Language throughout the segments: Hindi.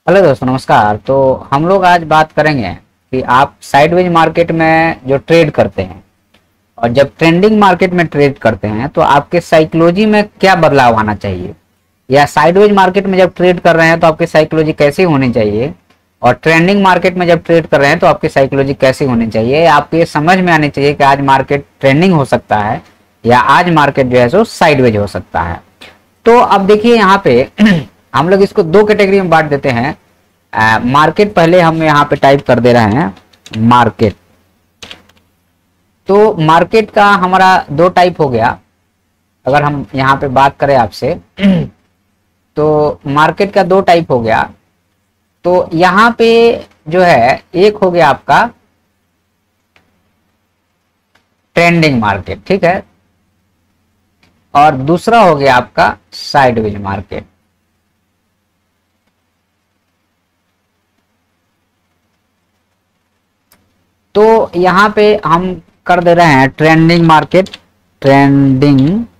हेलो दोस्तों, नमस्कार। तो हम लोग आज बात करेंगे कि आप साइडवेज मार्केट में जो ट्रेड करते हैं और जब ट्रेंडिंग मार्केट में ट्रेड करते हैं तो आपके साइकोलॉजी में क्या बदलाव आना चाहिए, या साइडवेज मार्केट में जब ट्रेड कर रहे हैं तो आपकी साइकोलॉजी कैसी होनी चाहिए, और ट्रेंडिंग मार्केट में जब ट्रेड कर रहे हैं तो आपकी साइकोलॉजी कैसी होनी चाहिए। आपको ये समझ में आनी चाहिए कि आज मार्केट ट्रेंडिंग हो सकता है या आज मार्केट जो है सो साइडवेज हो सकता है। तो अब देखिए यहाँ पे हम लोग इसको दो कैटेगरी में बांट देते हैं। मार्केट पहले हम यहाँ पे टाइप कर दे रहे हैं मार्केट। तो मार्केट का हमारा दो टाइप हो गया। अगर हम यहाँ पे बात करें आपसे तो मार्केट का दो टाइप हो गया। तो यहाँ पे जो है एक हो गया आपका ट्रेंडिंग मार्केट, ठीक है, और दूसरा हो गया आपका साइडवेज मार्केट। तो यहाँ पे हम कर दे रहे हैं trending market, trending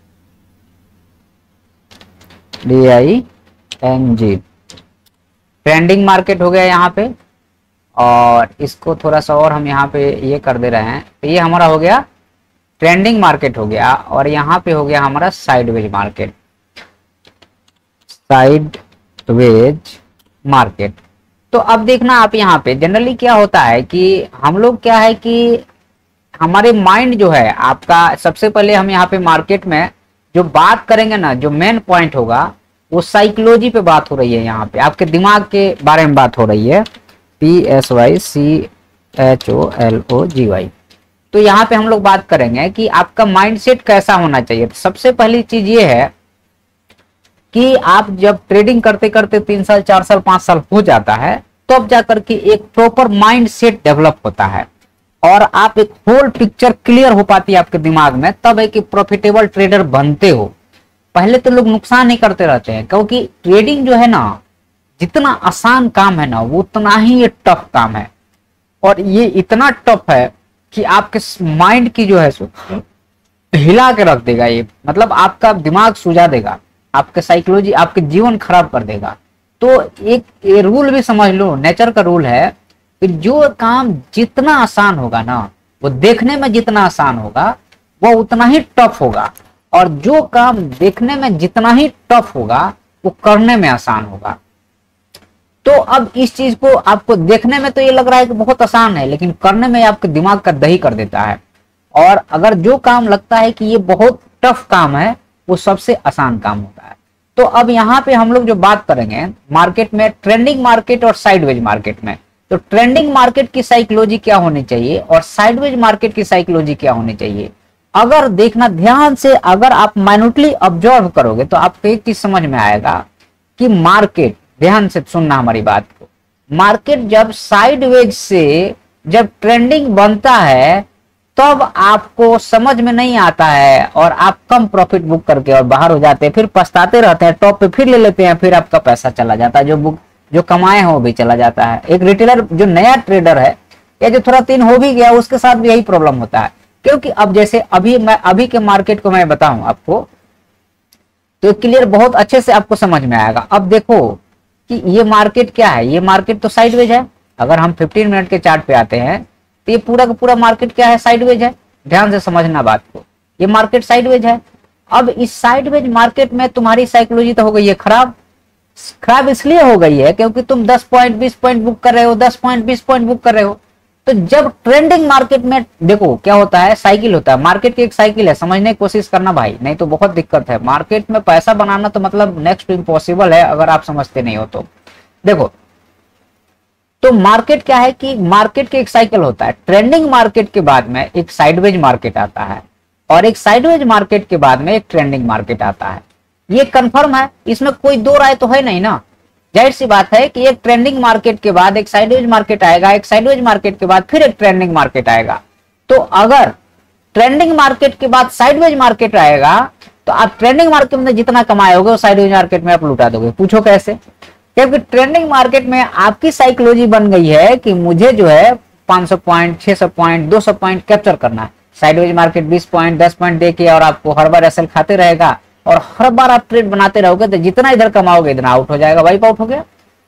DING, trending market हो गया यहाँ पे। और इसको थोड़ा सा और हम यहाँ पे ये कर दे रहे हैं, तो ये हमारा हो गया ट्रेंडिंग मार्केट हो गया। और यहाँ पे हो गया हमारा साइडवेज मार्केट, साइडवेज मार्केट। तो अब देखना आप यहाँ पे जनरली क्या होता है कि हम लोग क्या है कि हमारे माइंड जो है आपका, सबसे पहले हम यहाँ पे मार्केट में जो बात करेंगे ना, जो मेन पॉइंट होगा वो साइकोलॉजी पे बात हो रही है। यहाँ पे आपके दिमाग के बारे में बात हो रही है, PSYCHOLOGY। तो यहाँ पे हम लोग बात करेंगे कि आपका माइंडसेट कैसा होना चाहिए। तो सबसे पहली चीज ये है कि आप जब ट्रेडिंग करते करते 3 साल 4 साल 5 साल हो जाता है तब तो जाकर के एक प्रॉपर माइंड सेट डेवलप होता है और आप एक होल पिक्चर क्लियर हो पाती है आपके दिमाग में, तब एक प्रॉफिटेबल ट्रेडर बनते हो। पहले तो लोग नुकसान ही करते रहते हैं, क्योंकि ट्रेडिंग जो है ना, जितना आसान काम है ना वो उतना ही ये टफ काम है। और ये इतना टफ है कि आपके माइंड की जो है सो हिला के रख देगा। ये मतलब आपका दिमाग सुझा देगा, आपके साइकोलॉजी, आपके जीवन खराब कर देगा। तो एक ये रूल भी समझ लो, नेचर का रूल है कि जो काम जितना आसान होगा ना, वो देखने में जितना आसान होगा वो उतना ही टफ होगा, और जो काम देखने में जितना ही टफ होगा वो करने में आसान होगा। तो अब इस चीज को आपको देखने में तो ये लग रहा है कि बहुत आसान है, लेकिन करने में आपके दिमाग का दही कर देता है। और अगर जो काम लगता है कि ये बहुत टफ काम है, वो सबसे आसान काम होता है। तो अब यहाँ पे हम लोग जो बात करेंगे मार्केट में, ट्रेंडिंग मार्केट और साइडवेज मार्केट में, तो ट्रेंडिंग मार्केट की साइकोलॉजी क्या होनी चाहिए और साइडवेज मार्केट की साइकोलॉजी क्या होनी चाहिए। अगर देखना ध्यान से, अगर आप माइन्यूटली ऑब्जर्व करोगे तो आपको एक चीज समझ में आएगा कि मार्केट, ध्यान से सुनना हमारी बात को, मार्केट जब साइडवेज से जब ट्रेंडिंग बनता है तब आपको समझ में नहीं आता है और आप कम प्रॉफिट बुक करके और बाहर हो जाते हैं, फिर पछताते रहते हैं, टॉप पे फिर ले लेते हैं, फिर आपका पैसा चला जाता है, जो कमाए हो भी चला जाता है। एक रिटेलर जो नया ट्रेडर है या जो थोड़ा दिन हो भी गया, उसके साथ भी यही प्रॉब्लम होता है। क्योंकि अब जैसे अभी के मार्केट को मैं बताऊं आपको तो क्लियर बहुत अच्छे से आपको समझ में आएगा। अब देखो कि ये मार्केट क्या है, ये मार्केट तो साइडवेज है। अगर हम 15 मिनट के चार्ट पे आते हैं तो ये पूरा का पूरा मार्केट क्या है, साइडवेज है। ध्यान से समझना बात को, ये मार्केट साइडवेज है। अब इस साइडवेज मार्केट में तुम्हारी साइकोलॉजी तो हो गई है खराब। खराब इसलिए हो गई है क्योंकि तुम 10 पॉइंट 20 पॉइंट बुक कर रहे हो, 10 पॉइंट 20 पॉइंट बुक कर रहे हो। तो जब ट्रेंडिंग मार्केट में देखो क्या होता है, साइकिल होता है, मार्केट की एक साइकिल है, समझने की कोशिश करना भाई, नहीं तो बहुत दिक्कत है। मार्केट में पैसा बनाना तो मतलब नेक्स्ट टू इम्पॉसिबल है अगर आप समझते नहीं हो तो। देखो तो मार्केट क्या है कि मार्केट की एक साइकिल होता है। ट्रेंडिंग मार्केट के बाद में एक साइडवेज मार्केट आता है और एक साइडवेज मार्केट के बाद में एक ट्रेंडिंग मार्केट आता है। ये कंफर्म है, इसमें कोई दो राय तो है नहीं ना। जाहिर सी बात है कि एक ट्रेंडिंग मार्केट के बाद एक साइडवेज मार्केट आएगा, एक साइडवेज मार्केट के बाद फिर एक ट्रेंडिंग मार्केट आएगा। तो अगर ट्रेंडिंग मार्केट के बाद साइडवेज मार्केट आएगा तो आप ट्रेंडिंग मार्केट में जितना कमाए होगे वो साइडवेज मार्केट में आप लुटा दोगे। पूछो कैसे? क्योंकि ट्रेंडिंग मार्केट में आपकी साइकोलॉजी बन गई है कि मुझे जो है 500 पॉइंट, 600 पॉइंट, 200 पॉइंट कैप्चर करना है। साइडवेज मार्केट 20 पॉइंट, 10 पॉइंट देके और आपको हर बार एसएल खाते रहेगा और हर बार आप ट्रेड बनाते रहोगे तो जितना इधर कमाओगे इतना आउट हो जाएगा, वाइप आउट हो गया।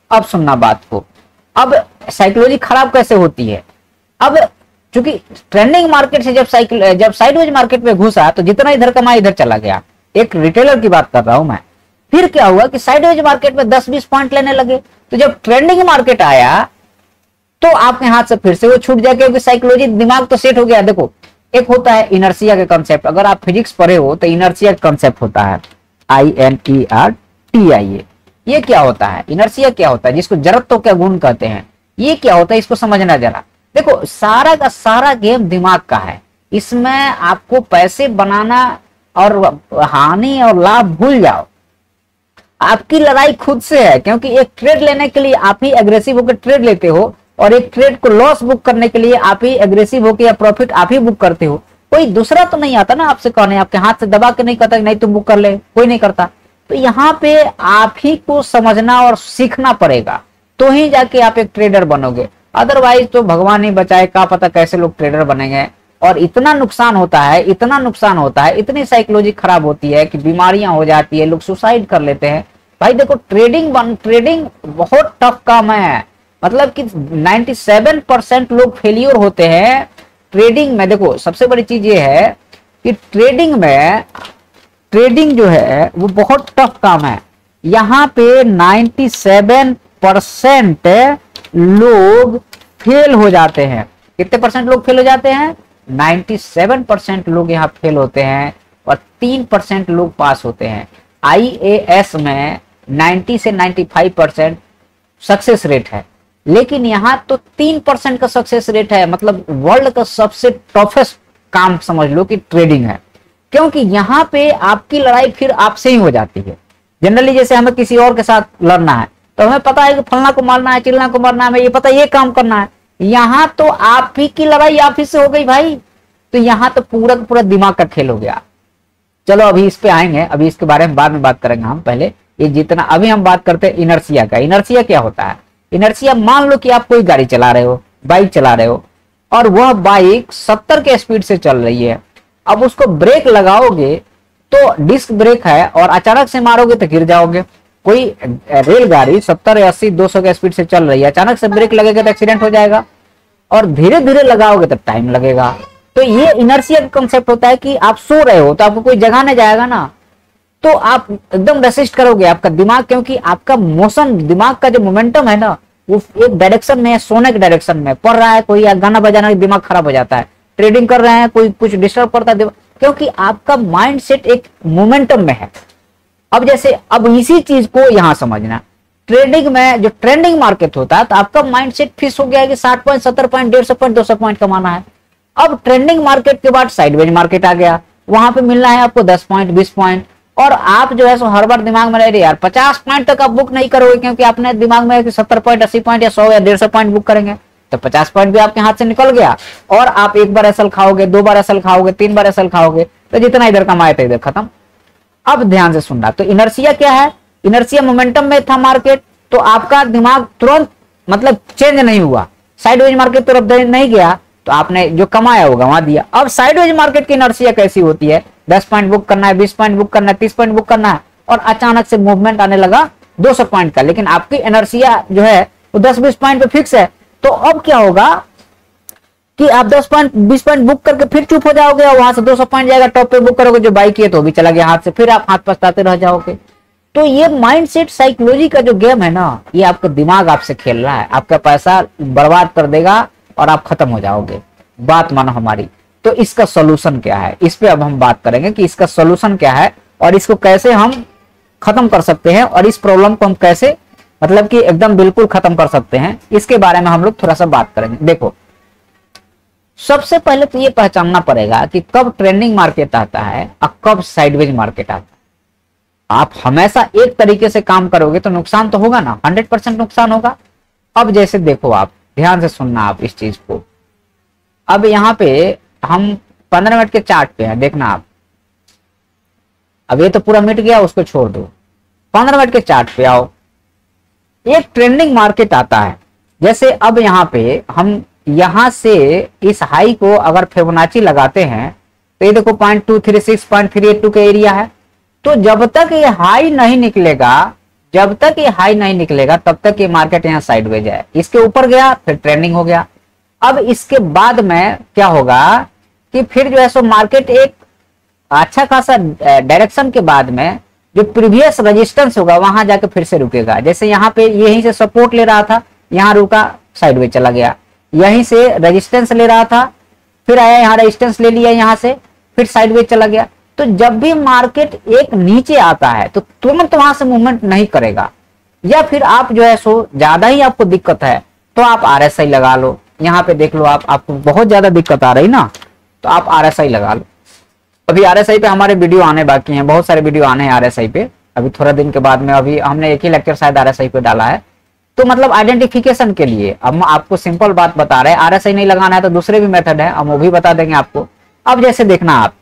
अब सुनना बात को। अब साइकोलॉजी खराब कैसे होती है? अब चूंकि ट्रेंडिंग मार्केट से जब साइडवेज मार्केट में घुसा तो जितना इधर कमाया इधर चला गया। एक रिटेलर की बात कर रहा हूं मैं। फिर क्या हुआ कि साइडवेज मार्केट में 10-20 पॉइंट लेने लगे, तो जब ट्रेंडिंग मार्केट आया तो आपके हाथ से फिर से वो छूट जाए, क्योंकि साइकोलॉजी दिमाग तो सेट हो गया। देखो, एक होता है इनर्सिया के कॉन्सेप्ट, अगर आप फिजिक्स पढ़े हो तो इनर्सिया का कॉन्सेप्ट होता है INERTIA। ये क्या होता है? इनर्सिया क्या होता है, जिसको जड़त्व का गुण कहते हैं। ये क्या होता है, इसको समझना जरा। देखो, सारा का सारा गेम दिमाग का है। इसमें आपको पैसे बनाना और हानि और लाभ भूल जाओ। आपकी लड़ाई खुद से है, क्योंकि एक ट्रेड लेने के लिए आप ही एग्रेसिव होकर ट्रेड लेते हो, और एक ट्रेड को लॉस बुक करने के लिए आप ही एग्रेसिव होकर या प्रॉफिट आप ही बुक करते हो। कोई दूसरा तो नहीं आता ना आपसे कहने, आपके हाथ से दबा के नहीं कहता नहीं तुम बुक कर ले, कोई नहीं करता। तो यहाँ पे आप ही को समझना और सीखना पड़ेगा, तो ही जाके आप एक ट्रेडर बनोगे। अदरवाइज तो भगवान ही बचाए, क्या पता कैसे लोग ट्रेडर बनेंगे। और इतना नुकसान होता है, इतना नुकसान होता है, इतनी साइकोलॉजी खराब होती है कि बीमारियां हो जाती है, लोग सुसाइड कर लेते हैं। भाई देखो, ट्रेडिंग बहुत टफ काम है। मतलब कि 97% लोग फेलियर होते हैं ट्रेडिंग में। देखो, सबसे बड़ी चीज ये है कि ट्रेडिंग जो है वो बहुत टफ काम है। यहाँ पे 97% लोग फेल हो जाते हैं। कितने परसेंट लोग फेल हो जाते हैं? 97% लोग यहाँ फेल होते हैं और 3% लोग पास होते हैं। IAS में 90 से 95% सक्सेस रेट है, लेकिन यहाँ तो 3% का सक्सेस रेट है। मतलब वर्ल्ड का सबसे टफेस्ट काम समझ लो कि ट्रेडिंग है, क्योंकि यहाँ पे आपकी लड़ाई फिर आपसे ही हो जाती है। जनरली जैसे हमें किसी और के साथ लड़ना है तो हमें पता है कि फलना को मारना है, चिलना को मारना है, हमें ये पता है ये काम करना है। यहाँ तो आप ही की लड़ाई आप ही से हो गई भाई। तो यहाँ तो पूरा का पूरा दिमाग का खेल हो गया। चलो अभी इस पे आएंगे, अभी इसके बारे में बाद में बात करेंगे हम। पहले ये जितना अभी हम बात करते हैं इनर्सिया का। इनर्सिया क्या होता है? इनर्सिया, मान लो कि आप कोई गाड़ी चला रहे हो, बाइक चला रहे हो, और वह बाइक 70 के स्पीड से चल रही है। अब उसको ब्रेक लगाओगे तो डिस्क ब्रेक है, और अचानक से मारोगे तो गिर जाओगे। कोई रेलगाड़ी 70 या 80 200 के स्पीड से चल रही है, अचानक से ब्रेक लगेगा तो एक्सीडेंट हो जाएगा, और धीरे धीरे लगाओगे तो टाइम लगेगा। तो ये इनर्सिया का कंसेप्ट होता है कि आप सो रहे हो तो आपको कोई जगाने जाएगा ना, तो आप एकदम रेसिस्ट करोगे। आपका दिमाग, क्योंकि आपका मोशन, दिमाग का जो मोमेंटम है ना, वो एक डायरेक्शन में, सोने के डायरेक्शन में पढ़ रहा है। कोई गाना बजाना, दिमाग खराब हो जाता है। ट्रेडिंग कर रहे हैं, कोई कुछ डिस्टर्ब करता है, क्योंकि आपका माइंड सेट एक मोमेंटम में है। अब जैसे, अब इसी चीज को यहां समझना, ट्रेडिंग में जो ट्रेंडिंग मार्केट होता है तो आपका माइंड सेट फिक्स हो गया है कि 60 पॉइंट, 70 पॉइंट, 150 पॉइंट, 200 पॉइंट कमाना है। अब ट्रेंडिंग मार्केट के बाद साइडवेज मार्केट आ गया, वहां पे मिलना है आपको 10 पॉइंट, 20 पॉइंट, और आप जो है सो हर बार दिमाग में रह रहे यार 50 पॉइंट तक आप बुक नहीं करोगे, क्योंकि आपने दिमाग में 70 पॉइंट, 80 पॉइंट या 100 या 150 पॉइंट बुक करेंगे, तो 50 पॉइंट भी आपके हाथ से निकल गया। और आप एक बार एसएल खाओगे, 2 बार एसएल खाओगे, 3 बार एसएल खाओगे, तो जितना इधर कमाए थे इधर खत्म। अब ध्यान से सुनना, तो इनर्सिया क्या है? इनर्सिया मोमेंटम में था मार्केट, तो आपका दिमाग तुरंत मतलब चेंज नहीं हुआ, साइडवेज मार्केट तरफ नहीं गया, तो आपने जो कमाया होगा वहां दिया। अब साइडवेज मार्केट की इनर्सिया कैसी होती है? 10 पॉइंट बुक करना है, 20 पॉइंट बुक करना है, 30 पॉइंट बुक करना है, और अचानक से मूवमेंट आने लगा 200 पॉइंट का, लेकिन आपकी इनर्सिया जो है वो 10-20 पॉइंट पे फिक्स है। तो अब क्या होगा कि आप 10 पॉइंट, 20 पॉइंट बुक करके फिर चुप हो जाओगे, और वहां से 200 पॉइंट जाएगा, टॉप पे बुक करोगे, जो बाइक है तो भी चला गया हाथ से, फिर आप हाथ पछताते रह जाओगे। तो ये माइंडसेट साइकोलॉजी का जो गेम है ना, ये आपका दिमाग आपसे खेल रहा है, आपका पैसा बर्बाद कर देगा और आप खत्म हो जाओगे। बात मानो हमारी। तो इसका सोल्यूशन क्या है, इस पे अब हम बात करेंगे कि इसका सोल्यूशन क्या है और इसको कैसे हम खत्म कर सकते हैं, और इस प्रॉब्लम को हम कैसे मतलब कि एकदम बिल्कुल खत्म कर सकते हैं, इसके बारे में हम लोग थोड़ा सा बात करेंगे। देखो, सबसे पहले तो ये पहचानना पड़ेगा कि कब ट्रेंडिंग मार्केट आता है और कब साइडवेज मार्केट आता है। आप हमेशा एक तरीके से काम करोगे तो नुकसान तो होगा ना, 100% नुकसान होगा। अब जैसे देखो, आप ध्यान से सुनना आप इस चीज को। अब यहाँ पे हम 15 मिनट के चार्ट पे हैं, देखना आप। अब ये तो पूरा मिट गया, उसको छोड़ दो। 15 मिनट के चार्ट पे आओ। एक ट्रेंडिंग मार्केट आता है, जैसे अब यहाँ पे हम यहां से इस हाई को अगर फिबोनाची लगाते हैं तो ये देखो 0.236, 0.382 का एरिया है। तो जब तक ये हाई नहीं निकलेगा जब तक ये हाई नहीं निकलेगा तब तक ये मार्केट यहाँ साइडवेज है। इसके ऊपर गया फिर ट्रेंडिंग हो गया। अब इसके बाद में क्या होगा कि फिर जो है सो मार्केट एक अच्छा खासा डायरेक्शन के बाद में जो प्रीवियस रेजिस्टेंस होगा वहां जाके फिर से रुकेगा। जैसे यहाँ पे यहीं से सपोर्ट ले रहा था, यहाँ रुका, साइडवेज चला गया। यहीं से रेजिस्टेंस ले रहा था, फिर आया यहाँ रेजिस्टेंस ले लिया, यहाँ से फिर साइडवेज चला गया। तो जब भी मार्केट एक नीचे आता है तो तुरंत वहां से मूवमेंट नहीं करेगा, या फिर आप जो है सो ज्यादा ही आपको दिक्कत है तो आप आरएसआई लगा लो। यहाँ पे देख लो, आपको बहुत ज्यादा दिक्कत आ रही ना, तो आप आरएसआई लगा लो। अभी आरएसआई पे हमारे वीडियो आने बाकी हैं, बहुत सारे वीडियो आने हैं आरएसआई पे अभी थोड़ा दिन के बाद में। अभी हमने एक ही लेक्चर शायद आरएसआई पे डाला है। तो मतलब आइडेंटिफिकेशन के लिए अब आपको सिंपल बात बता रहे हैं। आरएसआई नहीं लगाना है तो दूसरे भी मेथड है, हम वो भी बता देंगे आपको। अब जैसे देखना, आप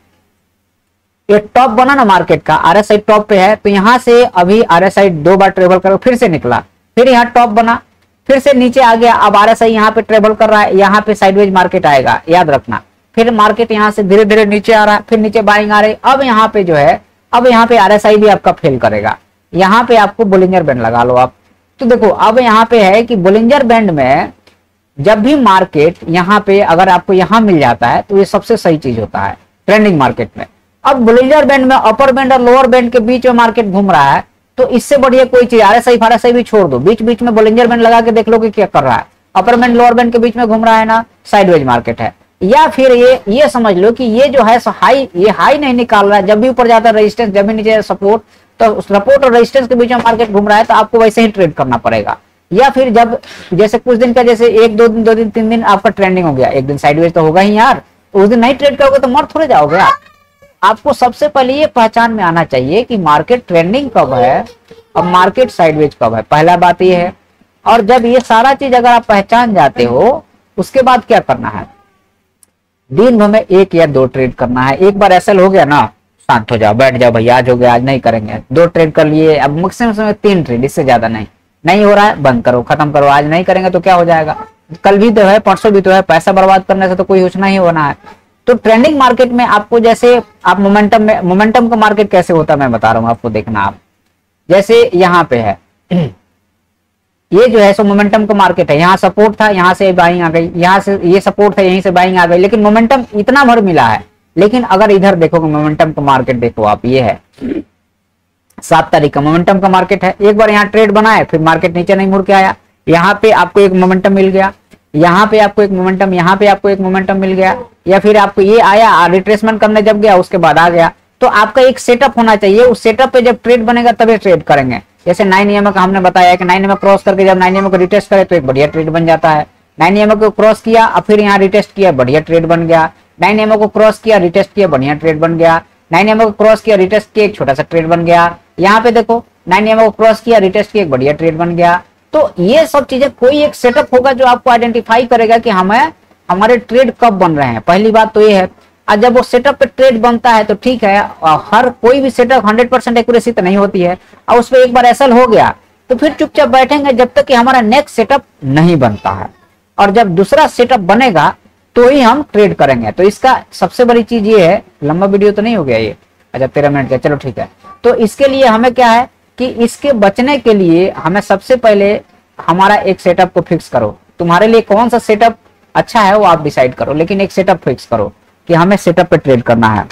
ये टॉप बना ना मार्केट का, आरएसआई टॉप पे है, तो यहाँ से अभी आरएसआई 2 बार ट्रेवल कर फिर से निकला, फिर यहाँ टॉप बना, फिर से नीचे आ गया। अब आरएसआई यहाँ पे ट्रेवल कर रहा है, यहाँ पे साइडवेज मार्केट आएगा, याद रखना। फिर मार्केट यहाँ से धीरे धीरे नीचे आ रहा है, फिर नीचे बाइंग आ रही। अब यहाँ पे जो है, अब यहाँ पे आरएसआई भी आपका फेल करेगा। यहाँ पे आपको बोलिंजर बैंड लगा लो आप। तो देखो अब यहाँ पे है कि बोलिंजर बैंड में जब भी मार्केट यहाँ पे अगर आपको यहाँ मिल जाता है तो ये सबसे सही चीज होता है ट्रेंडिंग मार्केट में। अब बोलिंजर बैंड में अपर बैंड और लोअर बैंड के बीच में मार्केट घूम रहा है, तो इससे बढ़िया कोई चीज आरएसआई फारएसआई भी छोड़ दो, बीच बीच में बोलिंजर बैंड लगा के देख लो कि क्या कर रहा है। अपर बैंड लोअर बैंड के बीच में घूम रहा है ना, साइडवेज मार्केट है। या फिर ये समझ लो कि ये जो है हाई, ये हाई नहीं निकाल रहा है, जब भी ऊपर जाता है रेजिस्टेंस, जब भी नीचे सपोर्ट, तो सपोर्ट और रेजिस्टेंस के बीच में मार्केट घूम रहा है तो आपको वैसे ही ट्रेड करना पड़ेगा। या फिर जब जैसे कुछ दिन का, जैसे 1 2 दिन 2 दिन 3 दिन आपका ट्रेंडिंग हो गया, एक दिन साइडवेज तो होगा ही यार, उस दिन नहीं ट्रेड करोगे तो मर थोड़े जाओगे आप। आपको सबसे पहले ये पहचान में आना चाहिए कि मार्केट ट्रेंडिंग कब है और मार्केट साइडवेज कब है, पहला बात ये है। और जब ये सारा चीज अगर आप पहचान जाते हो, उसके बाद क्या करना है, दिन भर में 1 या 2 ट्रेड करना है। एक बार एसएल हो गया ना, शांत हो जाओ, बैठ जाओ भैया, आज हो गया, आज नहीं करेंगे। 2 ट्रेड कर लिए, अब मैक्सिमम 3 ट्रेड, इससे ज्यादा नहीं। नहीं हो रहा है, बंद करो, खत्म करो। आज नहीं करेंगे तो क्या हो जाएगा, कल भी तो है, परसों भी तो है। पैसा बर्बाद करने से तो कोई योजना ही होना है। तो ट्रेंडिंग मार्केट में आपको, जैसे आप मोमेंटम का मार्केट कैसे होता है मैं बता रहा हूँ आपको, देखना आप। जैसे यहाँ पे है ये जो है सो मोमेंटम का मार्केट है, यहाँ सपोर्ट था, यहाँ से बाइंग आ गई, यहाँ से ये सपोर्ट था, यहीं से बाइंग आ गई, लेकिन मोमेंटम इतना भर मिला है। लेकिन अगर इधर देखोगे मोमेंटम का मार्केट, देखो आप, ये है 7 तारीख का मोमेंटम का मार्केट है। एक बार यहाँ ट्रेड बनाए, फिर मार्केट नीचे नहीं मुड़ के आया, यहाँ पे आपको एक मोमेंटम मिल गया, यहाँ पे आपको एक मोमेंटम, यहाँ पे आपको एक मोमेंटम मिल गया, या फिर आपको ये आया, रिट्रेसमेंट करने जब गया उसके बाद आ गया। तो आपका एक सेटअप होना चाहिए, उस सेटअप पे जब ट्रेड बनेगा तभी ट्रेड करेंगे। जैसे 9 EMA का हमने बताया कि 9 EMA क्रॉस करके जब 9 EMA को रिटेस्ट करे तो एक बढ़िया ट्रेड बन जाता है। 9 EMA को क्रॉस किया, अब फिर यहाँ रिटेस्ट किया, बढ़िया ट्रेड बन गया। 9 EMA को क्रॉस किया, रिटेस्ट किया, बढ़िया ट्रेड बन गया। 9 EMA को क्रॉस किया, रिटेस्ट किया, एक छोटा सा ट्रेड बन गया। यहाँ पे देखो 9 EMA को क्रॉस किया, रिटेस्ट किया, एक बढ़िया ट्रेड बन गया। तो ये सब चीजें, कोई एक सेटअप होगा जो आपको आइडेंटिफाई करेगा कि हमें हमारे ट्रेड कब बन रहे हैं। पहली बात तो ये है। और जब वो सेटअप पे ट्रेड बनता है तो ठीक है, हर कोई भी सेटअप 100% एक्यूरेसी तो नहीं होती है, और उस पर एक बार एसएल हो गया तो फिर चुपचाप बैठेंगे जब तक कि हमारा नेक्स्ट सेटअप नहीं बनता है। और जब दूसरा सेटअप बनेगा तो ही हम ट्रेड करेंगे। तो इसका सबसे बड़ी चीज ये है, लंबा वीडियो तो नहीं हो गया ये, अच्छा 13 मिनट का, चलो ठीक है। तो इसके लिए हमें क्या है कि इसके बचने के लिए हमें सबसे पहले हमारा एक सेटअप को फिक्स करो। तुम्हारे लिए कौन सा सेटअप अच्छा है वो आप डिसाइड करो, लेकिन एक सेटअप फिक्स करो कि हमें सेटअप पे ट्रेड करना है।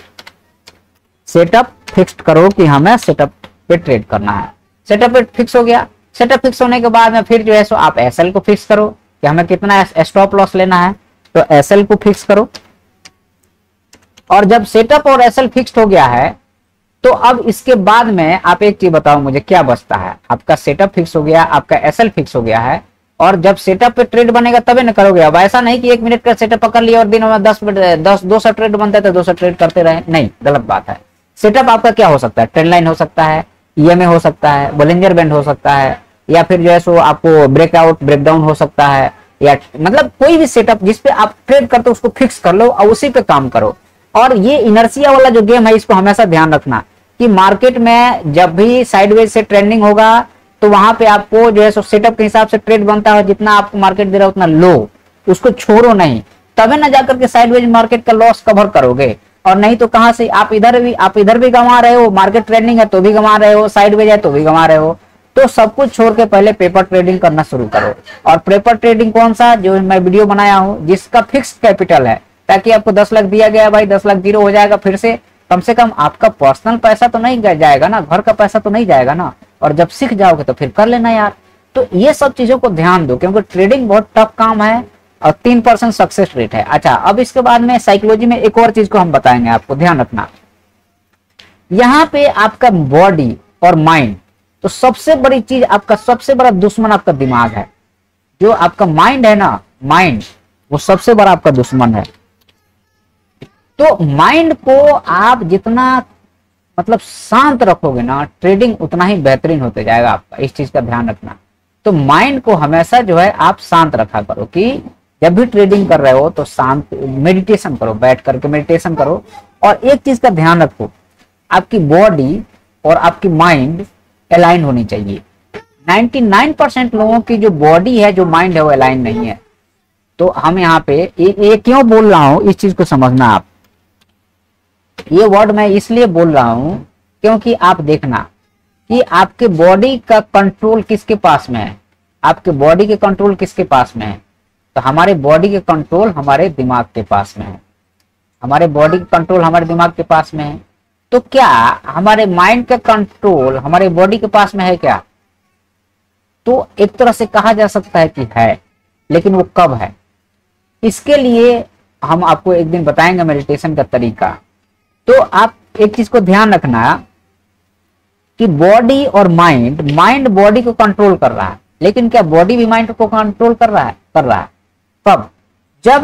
सेटअप फिक्स करो कि हमें सेटअप पे ट्रेड करना है। सेटअप पे फिक्स हो गया। सेटअप फिक्स होने के बाद में फिर जो है सो आप एसएल को फिक्स करो कि हमें कितना स्टॉप लॉस लेना है, तो एसएल को फिक्स करो। और जब सेटअप और एसएल फिक्स हो गया है तो अब इसके बाद में आप एक चीज बताओ मुझे, क्या बचता है। आपका सेटअप फिक्स हो गया, आपका एसएल फिक्स हो गया है, और जब सेटअप पे ट्रेड बनेगा तभी ना करोगे। अब ऐसा नहीं कि 1 मिनट का सेटअप पकड़ लिया और दिन में 200 ट्रेड बनता है तो 200 ट्रेड करते रहे, नहीं, गलत बात है। सेटअप आपका क्या हो सकता है, ट्रेंड लाइन हो सकता है, ईएमए हो सकता है, बोलिंजर बैंड हो सकता है, या फिर जो है सो आपको ब्रेकआउट ब्रेकडाउन हो सकता है, या मतलब कोई भी सेटअप जिसपे आप ट्रेड करते हो उसको फिक्स कर लो और उसी पे काम करो। और ये इनर्सिया वाला जो गेम है इसको हमेशा ध्यान रखना कि मार्केट में जब भी साइडवेज से ट्रेंडिंग होगा तो वहां पे आपको जो है सो सेटअप के हिसाब से ट्रेड बनता है, जितना आपको मार्केट दे रहा है उतना लो, उसको छोड़ो नहीं, तभी ना जाकर के साइडवेज मार्केट का लॉस कवर करोगे। और नहीं तो कहां से आप इधर भी गंवा रहे हो, मार्केट ट्रेंडिंग है तो भी गंवा रहे हो, साइडवेज है तो भी गंवा रहे हो। तो सब कुछ छोड़ के पहले पेपर ट्रेडिंग करना शुरू करो। और पेपर ट्रेडिंग कौन सा, जो मैं वीडियो बनाया हूं जिसका फिक्स कैपिटल है, ताकि आपको 10 लाख दिया गया भाई 10 लाख जीरो हो जाएगा, फिर से कम आपका पर्सनल पैसा तो नहीं जाएगा ना, घर का पैसा तो नहीं जाएगा ना। और जब सीख जाओगे तो फिर कर लेना यार। तो ये सब चीजों को ध्यान दो, क्योंकि ट्रेडिंग बहुत टफ काम है और 3% सक्सेस रेट है। अच्छा, अब इसके बाद में साइकोलॉजी में एक और चीज को हम बताएंगे, आपको ध्यान रखना। यहाँ पे आपका बॉडी और माइंड, तो सबसे बड़ी चीज, आपका सबसे बड़ा दुश्मन आपका दिमाग है। जो आपका माइंड है ना, माइंड वो सबसे बड़ा आपका दुश्मन है। तो माइंड को आप जितना शांत रखोगे ना, ट्रेडिंग उतना ही बेहतरीन होते जाएगा आपका। इस चीज का ध्यान रखना। तो माइंड को हमेशा जो है आप शांत रखा करो, कि जब भी ट्रेडिंग कर रहे हो तो शांत मेडिटेशन करो, बैठ करके मेडिटेशन करो। और एक चीज का ध्यान रखो, आपकी बॉडी और आपकी माइंड अलाइन होनी चाहिए। 99% लोगों की जो बॉडी है, जो माइंड है, वो अलाइन नहीं है। तो हम यहाँ पे ये क्यों बोल रहा हूं, इस चीज को समझना आप। ये वर्ड मैं इसलिए बोल रहा हूं क्योंकि आप देखना कि आपके बॉडी का कंट्रोल किसके पास में है। आपके बॉडी के कंट्रोल किसके पास में है? तो हमारे बॉडी के कंट्रोल हमारे दिमाग के पास में है। हमारे बॉडी का कंट्रोल हमारे दिमाग के पास में है। तो क्या हमारे माइंड का कंट्रोल हमारे बॉडी के पास में है क्या? तो एक तरह से कहा जा सकता है कि है, लेकिन वो कब है, इसके लिए हम आपको एक दिन बताएंगे मेडिटेशन का तरीका। तो आप एक चीज को ध्यान रखना कि बॉडी और माइंड बॉडी को कंट्रोल कर रहा है, लेकिन क्या बॉडी भी माइंड को कंट्रोल कर रहा है? कब? जब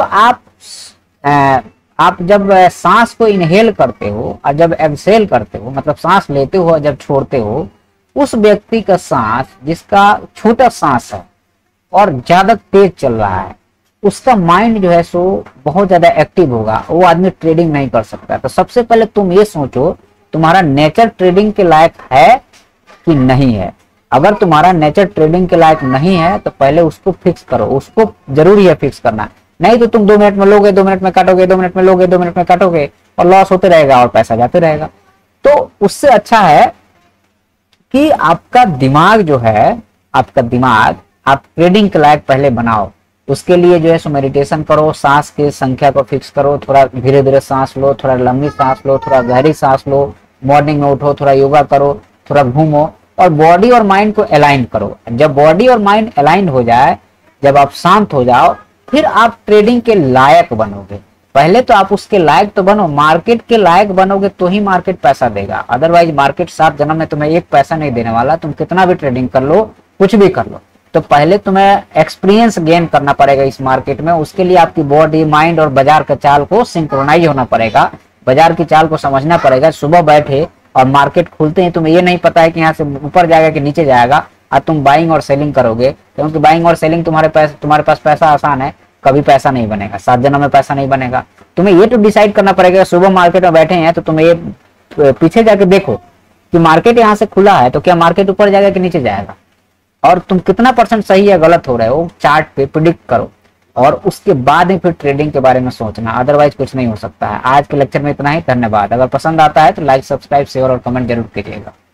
आप जब सांस को इनहेल करते हो और जब एक्सहेल करते हो, मतलब सांस लेते हो और जब छोड़ते हो, उस व्यक्ति का सांस, जिसका छोटा सांस है और ज्यादा तेज चल रहा है, उसका माइंड जो है सो बहुत ज्यादा एक्टिव होगा। वो आदमी ट्रेडिंग नहीं कर सकता। तो सबसे पहले तुम ये सोचो, तुम्हारा नेचर ट्रेडिंग के लायक है कि नहीं है। अगर तुम्हारा नेचर ट्रेडिंग के लायक नहीं है तो पहले उसको फिक्स करो। उसको जरूरी है फिक्स करना, नहीं तो तुम 2 मिनट में लोगे, 2 मिनट में काटोगे, 2 मिनट में लोगे, 2 मिनट में काटोगे और लॉस होते रहेगा और पैसा जाते रहेगा। तो उससे अच्छा है कि आपका दिमाग जो है, आपका दिमाग आप ट्रेडिंग के लायक पहले बनाओ। उसके लिए जो है सो मेडिटेशन करो, सांस की संख्या को फिक्स करो, थोड़ा धीरे धीरे सांस लो, थोड़ा लंबी सांस लो, थोड़ा गहरी सांस लो, मॉर्निंग में उठो, थोड़ा योगा करो, थोड़ा घूमो और बॉडी और माइंड को अलाइन करो। जब बॉडी और माइंड अलाइन हो जाए, जब आप शांत हो जाओ, फिर आप ट्रेडिंग के लायक बनोगे। पहले तो आप उसके लायक तो बनो, मार्केट के लायक बनोगे तो ही मार्केट पैसा देगा। अदरवाइज मार्केट 7 जन्म में तुम्हें एक पैसा नहीं देने वाला। तुम कितना भी ट्रेडिंग कर लो, कुछ भी कर लो, तो पहले तुम्हें एक्सपीरियंस गेन करना पड़ेगा इस मार्केट में। उसके लिए आपकी बॉडी, माइंड और बाजार का चाल को सिंक्रोनाइज होना पड़ेगा। बाजार की चाल को समझना पड़ेगा। सुबह बैठे और मार्केट खुलते हैं, तुम्हें ये नहीं पता है कि यहाँ से ऊपर जाएगा कि नीचे जाएगा, और तुम बाइंग और सेलिंग करोगे, क्योंकि बाइंग और सेलिंग तुम्हारे पास पैसा आसान है, कभी पैसा नहीं बनेगा, 7 जन्म में पैसा नहीं बनेगा। तुम्हें ये तो डिसाइड करना पड़ेगा। सुबह मार्केट में बैठे हैं तो तुम्हें ये पीछे जाके देखो कि मार्केट यहाँ से खुला है तो क्या मार्केट ऊपर जाएगा कि नीचे जाएगा, और तुम कितना % सही या गलत हो रहे हो चार्ट पे प्रिडिक्ट करो, और उसके बाद ही फिर ट्रेडिंग के बारे में सोचना। अदरवाइज कुछ नहीं हो सकता है। आज के लेक्चर में इतना ही। धन्यवाद। अगर पसंद आता है तो लाइक, सब्सक्राइब, शेयर और कमेंट जरूर कीजिएगा।